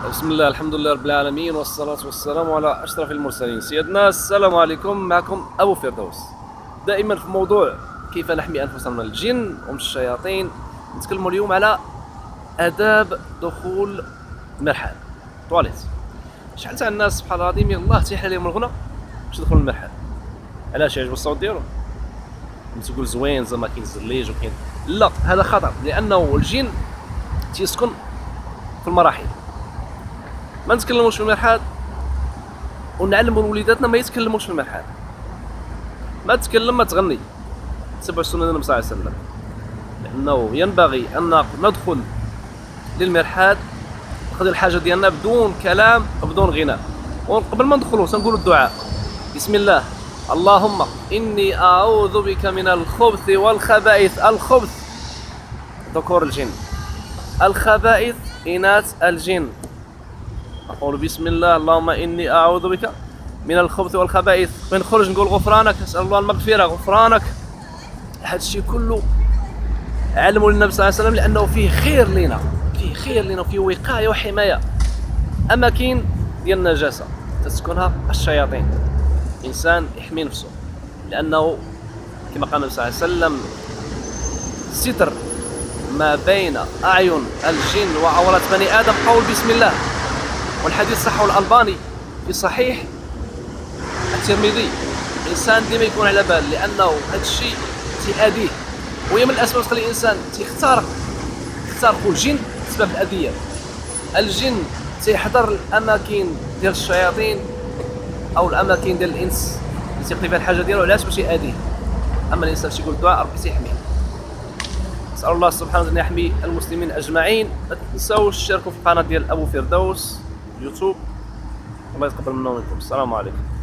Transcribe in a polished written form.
بسم الله، الحمد لله رب العالمين، والصلاة والسلام على أشرف المرسلين سيدنا. السلام عليكم، معكم أبو فردوس. دائما في موضوع كيف نحمي أنفسنا من الجن ومن الشياطين. نتكلموا اليوم على آداب دخول المرحاض طواليت. شحال تاع الناس سبحان الله العظيم يلاه تيح عليهم الغنى باش يدخلوا المرحاض. علاش؟ يعجبو الصوت ديالو، تقول زوين زعما كاين الزليج وكاين، لا هذا خطر، لأنه الجن تيسكن في المراحل. ما نتكلموش في المرحاض ونعلموا وليداتنا ما يتكلموش في المرحاض. ما تكلم ما تغني، تبع سنة النبي صلى الله عليه وسلم، لأنه ينبغي أن ندخل للمرحاض نقضي الحاجة ديالنا بدون كلام وبدون غناء. وقبل ما ندخلوا سنقولوا الدعاء: بسم الله، اللهم إني أعوذ بك من الخبث والخبائث. الخبث ذكور الجن، الخبائث إناث الجن. نقول بسم الله اللهم إني أعوذ بك من الخبث والخبائث، ونخرج نقول غفرانك، نسأل الله المغفرة، غفرانك. هذا الشيء كله علموا للنبي صلى الله عليه وسلم، لأنه فيه خير لنا، فيه خير لنا، وفيه وقاية وحماية. أماكن ديال النجاسة تسكنها الشياطين، إنسان يحمي نفسه، لأنه كما قال النبي صلى الله عليه وسلم: ستر ما بين أعين الجن وعورات بني آدم قول بسم الله. والحديث صحه الألباني في صحيح الترمذي. الإنسان ديما يكون على بال، لأنه هذا الشيء تيأذيه، وهي من الأسباب تخلي الإنسان تخترق الجن بسبب الأذية. الجن تيحضر الأماكن ديال الشياطين أو الأماكن ديال الإنس اللي تيقضي فيها الحاجة ديالو، علاش؟ باش يأذيه. أما الإنسان تيقول الدعاء ربي تيحميه. نسأل الله سبحانه وتعالى أن يحمي المسلمين أجمعين. ما تنساوش تشاركوا في القناة ديال أبو فردوس يوتيوب. الله يتقبل منا ومنكم. السلام عليكم.